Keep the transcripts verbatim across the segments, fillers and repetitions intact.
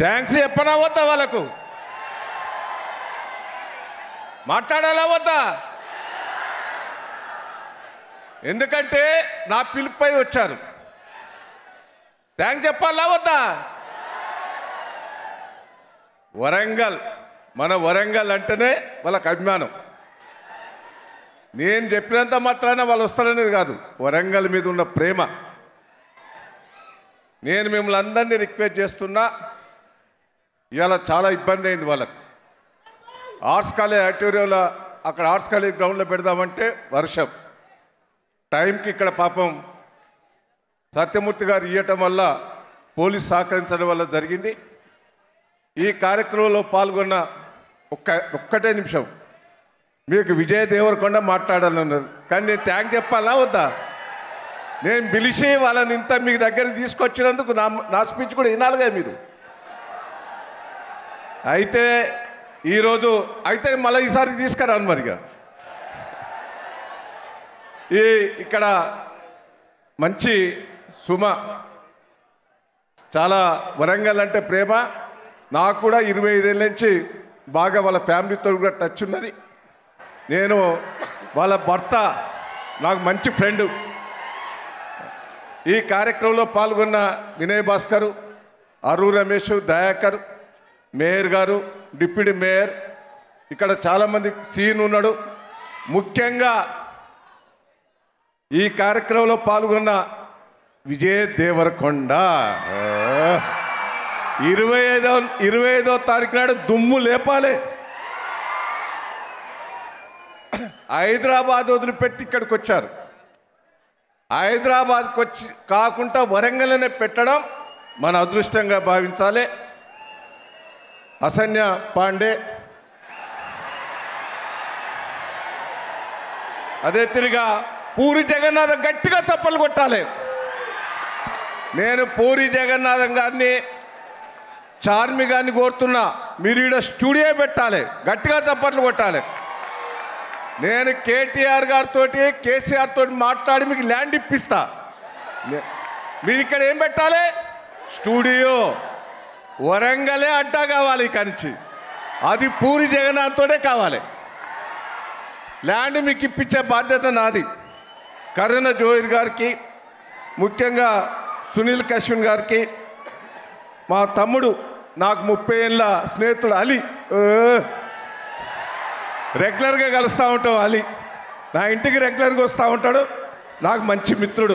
Thanks చెప్పనా వద్దా వాళ్ళకు? మాట్లాడాలా వద్దా? ఎందుకంటే నా పిలుపుపై వచ్చారు. థ్యాంక్స్ చెప్పాలా వద్దా? వరంగల్, మన వరంగల్ అంటేనే వాళ్ళకి అభిమానం. నేను చెప్పినంత మాత్రాన వాళ్ళు వస్తారనేది కాదు, వరంగల్ మీద ఉన్న ప్రేమ. నేను మిమ్మల్ని అందరినీ రిక్వెస్ట్ చేస్తున్నా, ఇవాళ చాలా ఇబ్బంది అయింది వాళ్ళకు. ఆర్ట్స్ కాలేజ్ ఆడిటోరియంలో, అక్కడ ఆర్ట్స్ కాలేజ్ గ్రౌండ్లో పెడదామంటే వర్షం టైంకి ఇక్కడ పాపం సత్యమూర్తి గారు ఇవ్వటం వల్ల, పోలీస్ సహకరించడం వల్ల జరిగింది. ఈ కార్యక్రమంలో పాల్గొన్న ఒక్క ఒక్కటే నిమిషం మీకు విజయ్ దేవరకొండ మాట్లాడాలన్నారు, కానీ నేను థ్యాంక్ చెప్పాలా వద్దా? నేను పిలిచి వాళ్ళని ఇంత మీ దగ్గరికి తీసుకొచ్చినందుకు నా నా స్పీచ్ కూడా వినాలిగా మీరు. అయితే ఈరోజు అయితే మళ్ళీ ఈసారి తీసుకురాను మరిగా. ఈ ఇక్కడ మంచి సుమ, చాలా వరంగల్ అంటే ప్రేమ. నాకు కూడా ఇరవై ఐదేళ్ళ నుంచి బాగా వాళ్ళ ఫ్యామిలీతో కూడా టచ్ ఉన్నది. నేను వాళ్ళ భర్త నాకు మంచి ఫ్రెండు. ఈ కార్యక్రమంలో పాల్గొన్న వినయ్ భాస్కర్, అరు రమేష్, దయాకర్, మేయర్ గారు, డిప్యూటీ మేయర్, ఇక్కడ చాలామంది సీన్ ఉన్నాడు. ముఖ్యంగా ఈ కార్యక్రమంలో పాల్గొన్న విజయ్ దేవరకొండ ఇరవై ఐదో ఇరవై ఐదో తారీఖు నాడు దుమ్ము లేపాలి. హైదరాబాద్ వదిలిపెట్టి ఇక్కడికి వచ్చారు. హైదరాబాద్కి వచ్చి కాకుండా వరంగల్నే పెట్టడం మన అదృష్టంగా భావించాలి. అసన్య పాండే, అదే తిరిగా పూరి జగన్నాథం గట్టిగా చప్పలు కొట్టాలి. నేను పూరి జగన్నాథం గారిని, చార్మి గారిని కోరుతున్నా, మీరు ఈడ స్టూడియో పెట్టాలి, గట్టిగా చప్పట్లు కొట్టాలి. నేను కేటీఆర్ గారితో కేసీఆర్ తోటి మాట్లాడి మీకు ల్యాండ్ ఇప్పిస్తా. మీరు ఇక్కడ ఏం పెట్టాలి? స్టూడియో. వరంగలే అడ్డా కావాలి ఇక్కడి నుంచి, అది పూరి జగన్నాథ్ తోటే కావాలి. ల్యాండ్ మీకు ఇప్పించే బాధ్యత నాది. కరుణ జోయిర్ గారికి, ముఖ్యంగా సునీల్ కశ్విన్ గారికి, మా తమ్ముడు, నాకు ముప్పై ఏళ్ళ స్నేహితుడు అలీ, రెగ్యులర్గా కలుస్తూ ఉంటాం. అలీ నా ఇంటికి రెగ్యులర్గా వస్తూ ఉంటాడు, నాకు మంచి మిత్రుడు.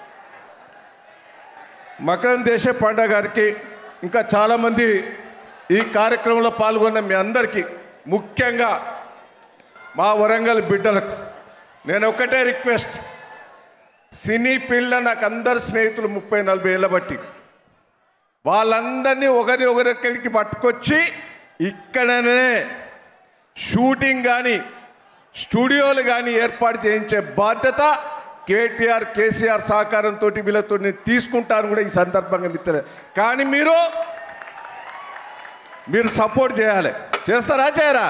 మకరం దేశ పండగ గారికి, ఇంకా చాలామంది ఈ కార్యక్రమంలో పాల్గొన్న మీ అందరికీ, ముఖ్యంగా మా వరంగల్ బిడ్డలకు నేను ఒకటే రిక్వెస్ట్. సినీ ఫీల్డ్లో నాకు అందరు స్నేహితులు ముప్పై నలభై ఏళ్ళ బట్టి, వాళ్ళందరినీ ఒకరి ఒకరిక్కడికి పట్టుకొచ్చి ఇక్కడనే షూటింగ్ కానీ స్టూడియోలు కానీ ఏర్పాటు చేయించే బాధ్యత కేటీఆర్ కేసీఆర్ సహకారంతో వీళ్ళతో నేను తీసుకుంటాను కూడా ఈ సందర్భంగా మిత్రులే. కానీ మీరు మీరు సపోర్ట్ చేయాలి. చేస్తారా చేయరా?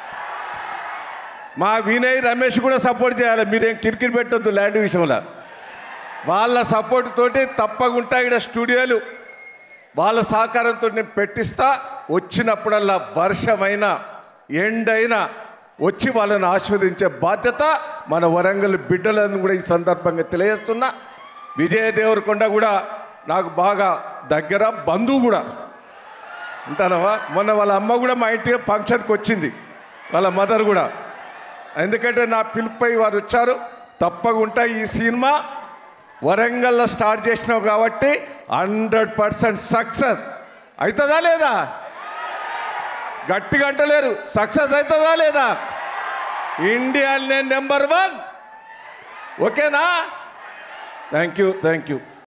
మా వినయ్ రమేష్ కూడా సపోర్ట్ చేయాలి. మీరేం కిరికిరి పెట్టొద్దు ల్యాండ్ విషయంలో. వాళ్ళ సపోర్ట్ తోటి తప్పకుండా ఇక్కడ స్టూడియోలు వాళ్ళ సహకారంతో నేను పెట్టిస్తా. వచ్చినప్పుడల్లా వర్షమైనా ఎండైనా వచ్చి వాళ్ళని ఆస్వాదించే బాధ్యత మన వరంగల్ బిడ్డలను కూడా ఈ సందర్భంగా తెలియజేస్తున్నా. విజయ్ దేవరకొండ కూడా నాకు బాగా దగ్గర బంధువు కూడా ఉంటానవా. మొన్న వాళ్ళ అమ్మ కూడా మా ఇంటికి ఫంక్షన్కి వచ్చింది, వాళ్ళ మదర్ కూడా. ఎందుకంటే నా పిలుపుపై వారు వచ్చారు. తప్పకుండా ఈ సినిమా వరంగల్లో స్టార్ట్ చేసినావు కాబట్టి హండ్రెడ్ పర్సెంట్ సక్సెస్ అవుతుందా లేదా? గట్టిగా అంటలేరు, సక్సెస్ అవుతుందా లేదా? ఇండియాలోనే నెంబర్ వన్. ఓకేనా? Thank you thank you